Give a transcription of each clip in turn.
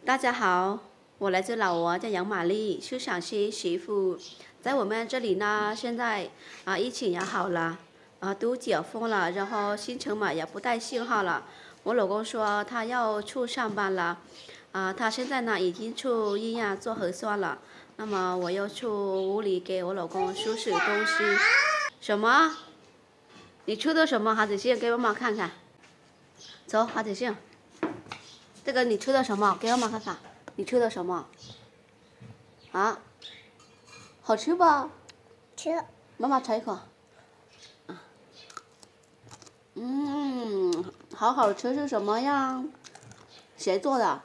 大家好，我来自老挝，叫杨玛丽，是陕西媳妇。在我们这里呢，现在疫情也好了，都解封了，然后新城嘛也不带信号了。我老公说他要去上班了，他现在呢已经去医院做核酸了。那么我要去屋里给我老公收拾东西。什么？你吃的什么？哈子信，给妈妈看看。走，哈子信。这个你吃的什么？给妈妈看看，你吃的什么？啊，好吃吧？ 吃。 妈妈尝一口。好好吃，是什么呀？谁做的？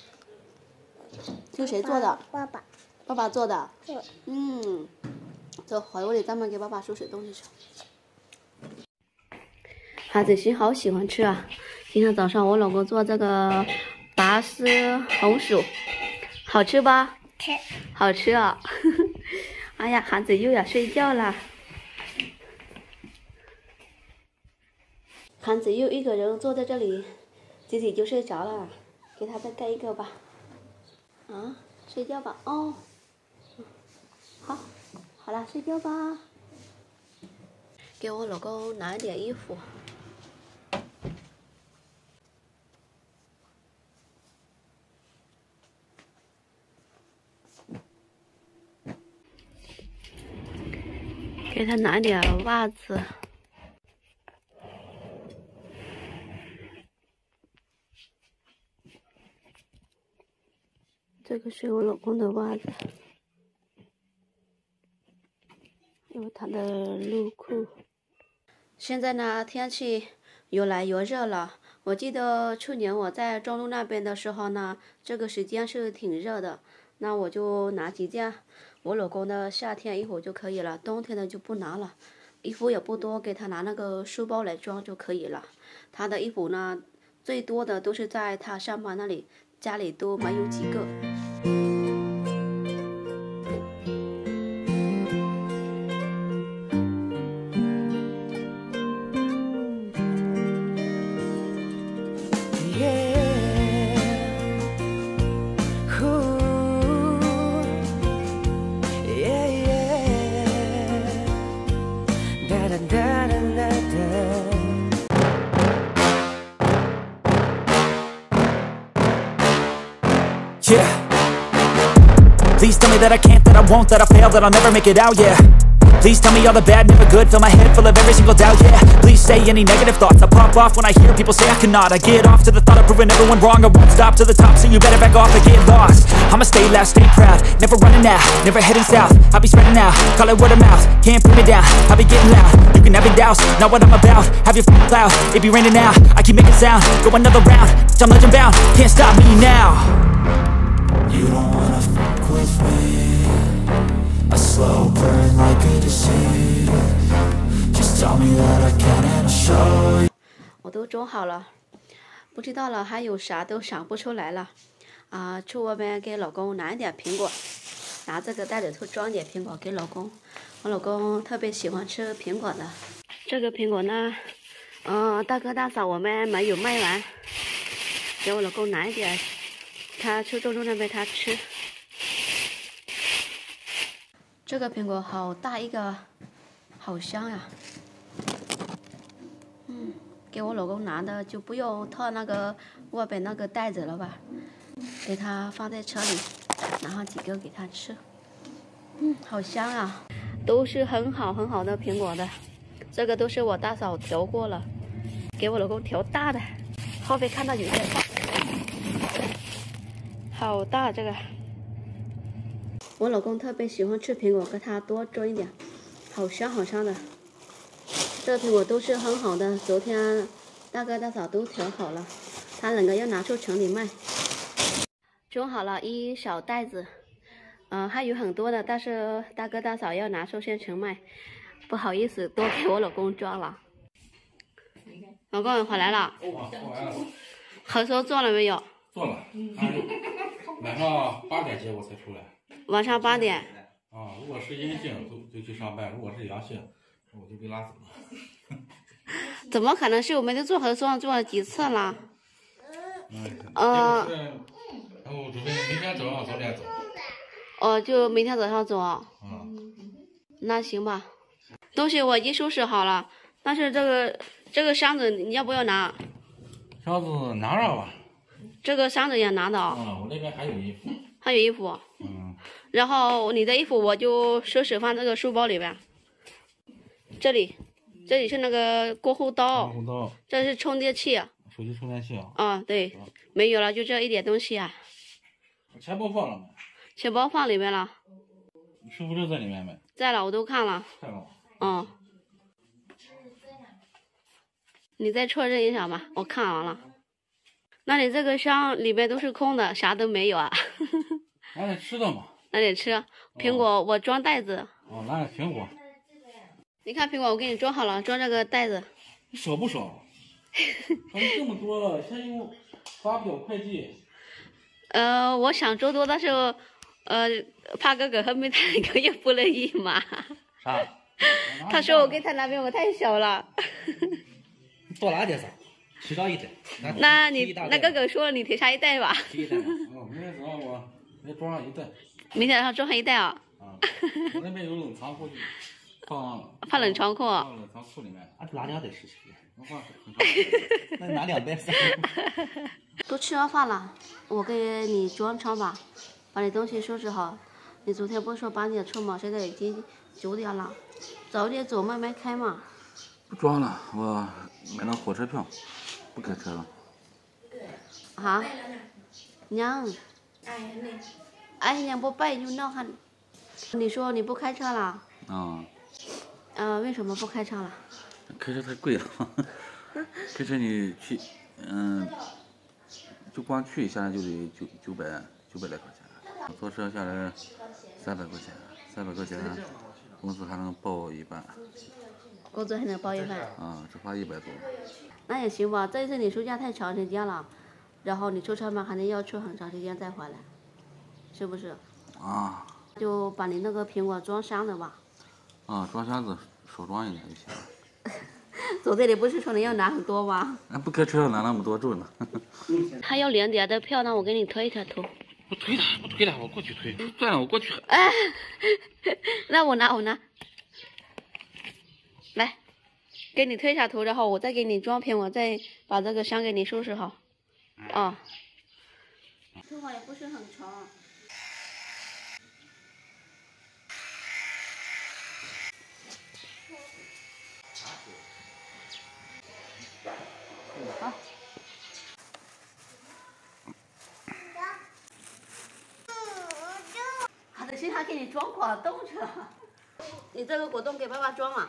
是谁做的？ 爸爸。 爸爸做的。 对。 走，回屋里咱们给爸爸收拾东西去。哈子欣好喜欢吃啊！今天早上我老公做这个拔丝红薯，好吃吧？ 吃。 好吃啊！哎呀，孩子又要睡觉了。孩子又一个人坐在这里，自己就睡着了，给他再盖一个吧。睡觉吧。哦，好了，睡觉吧。给我老公拿一点衣服。给他拿点袜子。这个是我老公的袜子，有他的内裤。现在呢，天气越来越热了。我记得去年我在中路那边的时候呢，这个时间是挺热的。那我就拿几件我老公的夏天衣服就可以了，冬天的就不拿了。衣服也不多，给他拿那个书包来装就可以了。他的衣服呢，最多的都是在他上班那里，家里都没有几个。 Yeah. Please tell me that I can't, that I won't, that I fail, that I'll never make it out, yeah. Please tell me all the bad, never good, fill my head full of every single doubt, yeah. Please say any negative thoughts, I pop off when I hear people say I cannot. I get off to the thought of proving everyone wrong, I won't stop to the top, so you better back off and get lost. I'ma stay loud, stay proud, never running out, never heading south. I'll be spreading out, call it word of mouth, can't put me down, I'll be getting loud. You can have your doubts, not what I'm about, have your cloud, it be raining now. I keep making sound, go another round, I'm legend bound, can't stop me now. You don't wanna fuck with me, a slow burn like a disease. Just tell me that I can and I'll show you. 我都装好了，不知道了还有啥都想不出来了。去外面给老公拿一点苹果，拿这个袋子去装点苹果给老公。我老公特别喜欢吃苹果的。这个苹果呢，大哥大嫂我们没有卖完，给我老公拿一点。他去中路那边他吃。这个苹果好大一个，好香呀。给我老公拿的就不用套那个外边那个袋子了吧，给他放在车里，然后几个给他吃。好香啊，都是很好的苹果的。这个都是我大嫂调过了，给我老公调大的，后面看到有点大。好大这个，我老公特别喜欢吃苹果，给他多装一点，好香的。这苹果都是很好的，昨天大哥大嫂都调好了，他两个要拿出城里卖。装好了一小袋子，还有很多的，但是大哥大嫂要拿出县城卖，不好意思多给我老公装了。老公你回来了？核酸做了没有？ 做了，晚上8点结果才出来。 晚上8点。 如果是阴性就去上班，如果是阳性，我就被拉走了。 怎么可能是？我们都做核酸做了几次了？ 然后除非明天早上早点走。 哦，就明天早上走啊。 嗯。 那行吧，东西我已经收拾好了，但是这个箱子你要不要拿？ 箱子拿着吧。 这个箱子也拿的啊。 我那边还有衣服。 还有衣服。然后你的衣服我就收拾放这个书包里边。这里是那个过户刀。过户刀。这是充电器。 手机充电器啊。 啊，对，没有了，就这一点东西啊。 钱包放了没？ 钱包放里面了。 身份证在里面没？ 在了，我都看了。 看了。 嗯。你再确认一下吧，我看完了。那你这个箱里面都是空的，啥都没有啊？ 拿点吃的嘛。拿点吃，苹果我装袋子。 拿点苹果。 你看苹果，我给你装好了，装这个袋子。 你少不少？装这么多了，现在又发不了快递。 我想装多，但是怕哥哥和没他那个也不乐意嘛。 啥？ 他说我给他那边我太小了。 多拿点啥？提上一袋。 那哥哥说你提上一袋吧。 提一袋。明天早上我再装上一袋。 明天早上装上一袋啊？ 我那边有冷藏库， 放冷藏库。 放冷藏库里面。 拿2袋试试。 那拿2袋。 都吃完饭了，我给你装上吧，把你东西收拾好。你昨天不是说8点出吗？现在已经9点了，早点走，慢慢开嘛。 不装了，我买了火车票，不开车了。 啊？娘。哎呀，不拜就闹哈。你说你不开车了？为什么不开车了？ 开车太贵了，开车你去，就光去一下就得900来块钱，坐车下来300块钱，300块钱，工资还能报一半。 工资还能报一半？ 只花100多。 那也行吧，这一次你休假太长时间了，然后你出差嘛，还能要出很长时间再回来，是不是？就把你那个苹果装箱子吧。 装箱子少装一点就行了。 昨天你不是说你要拿很多吗？ 不开车拿那么多重呢。 他要2点的票，那我给你推一下头。 不推了，我过去推。算了，我过去。 那我拿。来，给你推一下头，然后我再给你装瓶，我再把这个箱给你收拾好。头发也不是很长。好。好的，现在给你装果冻去了。你这个果冻给爸爸装嘛？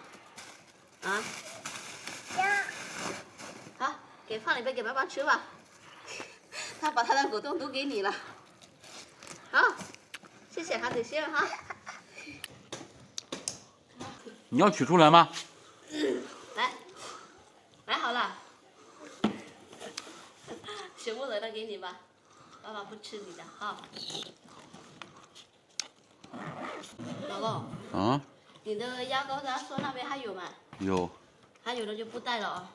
好，给放里边给爸爸吃吧。他把他的果冻都给你了。好，谢谢韩子欣哈。 你要取出来吗？ 来好了。舍不得的给你吧，爸爸不吃你的哈。老公。你的牙膏咱说那边还有吗？ 有。 还有的就不带了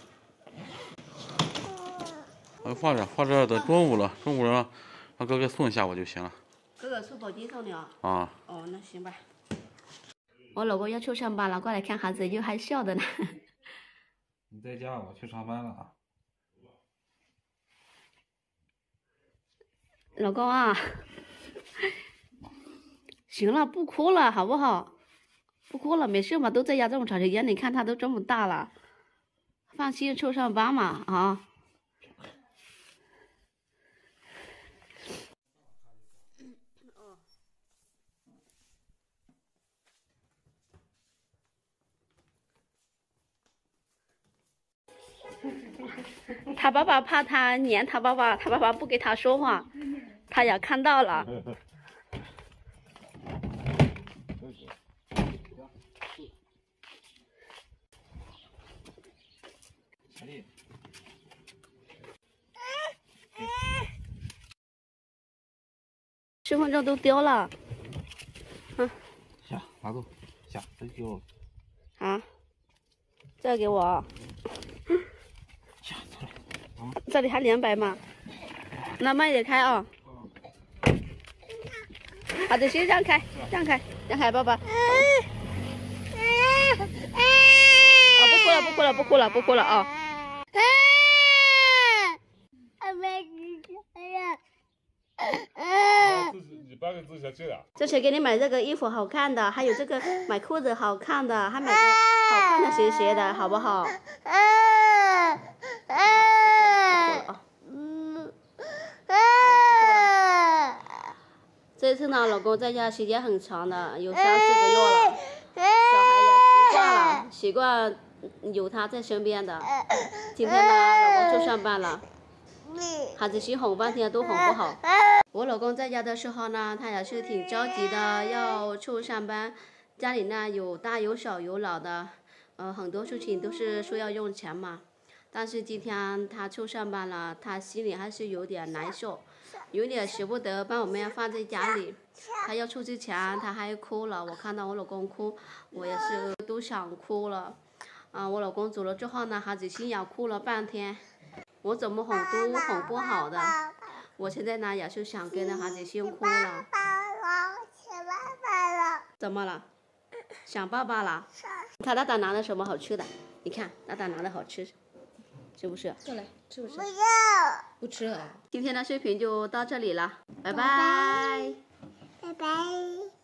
放这等中午了，让哥哥送一下我就行了。 哥哥出宝鸡送你啊？那行吧。我老公要去上班了，过来看孩子又还笑的呢。 你在家，我去上班了啊。 老公啊，行了，不哭了，好不好？不哭了，没事嘛，都在家这么长时间，你看他都这么大了，放心去上班嘛他爸爸怕他黏他爸爸，他爸爸不给他说话，他也看到了。身份证都丢了。 下，拿走，下，这给我。 这给我。 下，出来。 这里还200嘛，那慢点开啊。 好的，先让开，让开，让开，爸爸。哦，不哭了，不哭了，不哭了，不哭了啊！这是给你买这个衣服好看的，还有这个买裤子好看的，还买个好看的鞋的，好不好？这次呢，老公在家时间很长的，有3、4个月了，小孩也习惯有他在身边的。今天呢，老公去上班了，孩子心哄半天都哄不好。我老公在家的时候呢，他也是挺着急的，要去上班。家里呢有大有小有老的，很多事情都是说要用钱嘛。但是今天他去上班了，他心里还是有点难受，有点舍不得把我们放在家里。他要出之前，他还哭了。我看到我老公哭，我也是都想哭了。我老公走了之后呢，孩子心也哭了半天，我怎么哄都哄不好的。我现在呢也是想跟着孩子先哭了。怎么了？想爸爸了？你看大大拿的什么好吃的？你看大大拿的好吃，是不是？过来，吃不吃？不要。不吃啊。今天的视频就到这里了，拜拜。拜拜。